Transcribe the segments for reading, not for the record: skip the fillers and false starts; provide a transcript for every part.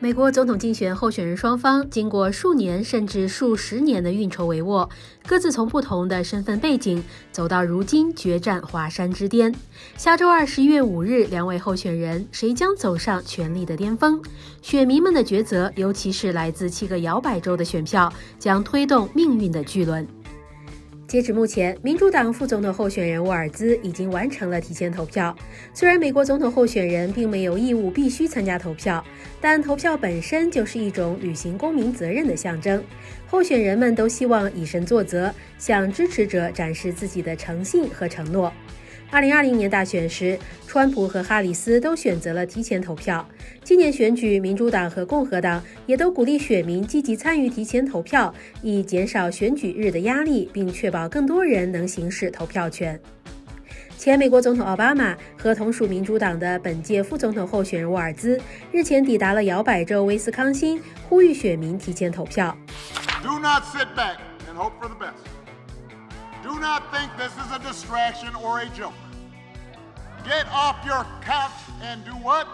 美国总统竞选候选人双方经过数年甚至数十年的运筹帷幄，各自从不同的身份背景走到如今决战华山之巅。下周2 11月5日，两位候选人谁将走上权力的巅峰？选民们的抉择，尤其是来自7个摇摆州的选票，将推动命运的巨轮。截止目前，民主党副总统候选人沃尔兹已经完成了提前投票。虽然美国总统候选人并没有义务必须参加投票，但投票本身就是一种履行公民责任的象征。候选人们都希望以身作则，向支持者展示自己的诚信和承诺。2020年大选时，川普和哈里斯都选择了提前投票。今年选举，民主党和共和党也都鼓励选民积极参与提前投票，以减少选举日的压力，并确保更多人能行使投票权。前美国总统奥巴马和同属民主党的本届副总统候选人沃尔兹日前抵达了摇摆州威斯康辛，呼吁选民提前投票。 Do not sit back and hope for the best. Do not think this is a distraction or a joke. Get off your couch and do what?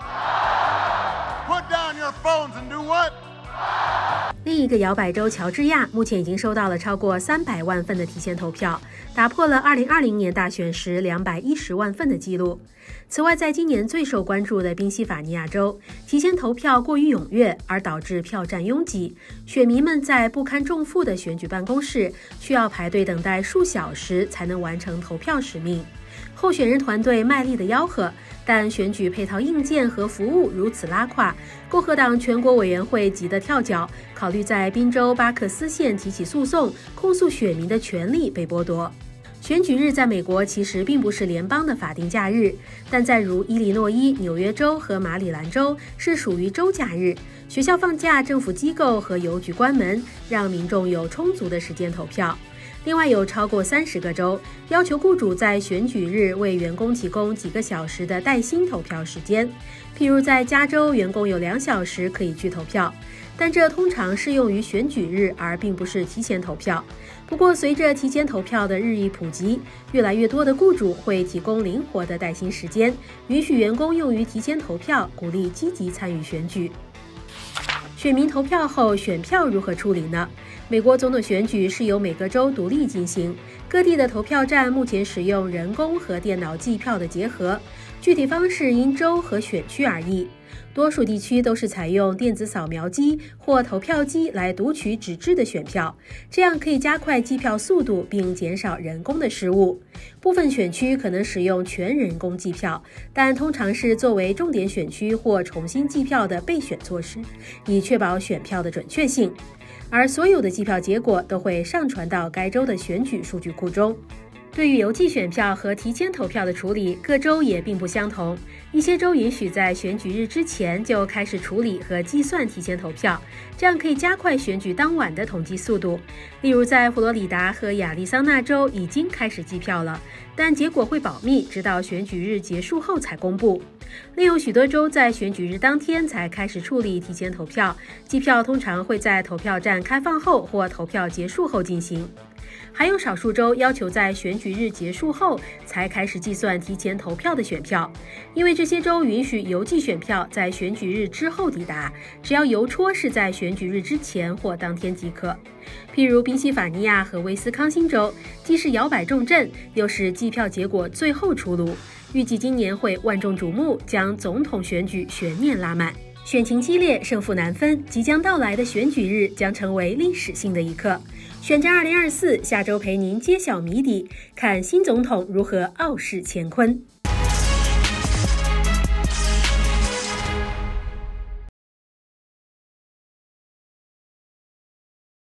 Put down your phones and do what? 另一个摇摆州乔治亚目前已经收到了超过300万份的提前投票，打破了2020年大选时210万份的记录。此外，在今年最受关注的宾夕法尼亚州，提前投票过于踊跃，而导致票站拥挤，选民们在不堪重负的选举办公室需要排队等待数小时才能完成投票使命。候选人团队卖力的吆喝，但选举配套硬件和服务如此拉胯，共和党全国委员会急得跳脚，考虑在宾州巴克斯县提起诉讼，控诉选民的权利被剥夺。选举日在美国其实并不是联邦的法定假日，但在如伊利诺伊、纽约州和马里兰州是属于州假日，学校放假，政府机构和邮局关门，让民众有充足的时间投票。另外有超过30个州要求雇主在选举日为员工提供几个小时的带薪投票时间，譬如在加州，员工有2小时可以去投票，但这通常适用于选举日，而并不是提前投票。不过随着提前投票的日益普及，越来越多的雇主会提供灵活的带薪时间，允许员工用于提前投票，鼓励积极参与选举。选民投票后，选票如何处理呢？美国总统选举是由每个州独立进行，各地的投票站目前使用人工和电脑计票的结合，具体方式因州和选区而异。多数地区都是采用电子扫描机或投票机来读取纸质的选票，这样可以加快计票速度并减少人工的失误。部分选区可能使用全人工计票，但通常是作为重点选区或重新计票的备选措施，以确保选票的准确性。而所有的计票结果都会上传到该州的选举数据库中。对于邮寄选票和提前投票的处理，各州也并不相同。一些州允许在选举日之前就开始处理和计算提前投票，这样可以加快选举当晚的统计速度。例如在佛罗里达和亚利桑那州已经开始计票了，但结果会保密，直到选举日结束后才公布。另有许多州在选举日当天才开始处理提前投票，计票通常会在投票站开放后或投票结束后进行。还有少数州要求在选举日结束后才开始计算提前投票的选票，因为这些州允许邮寄选票在选举日之后抵达，只要邮戳是在选举日之前或当天即可。譬如宾夕法尼亚和威斯康辛州，既是摇摆重镇，又是计票结果最后出炉，预计今年会万众瞩目，将总统选举悬念拉满。选情激烈，胜负难分，即将到来的选举日将成为历史性的一刻。选战2024，下周陪您揭晓谜底，看新总统如何傲视乾坤。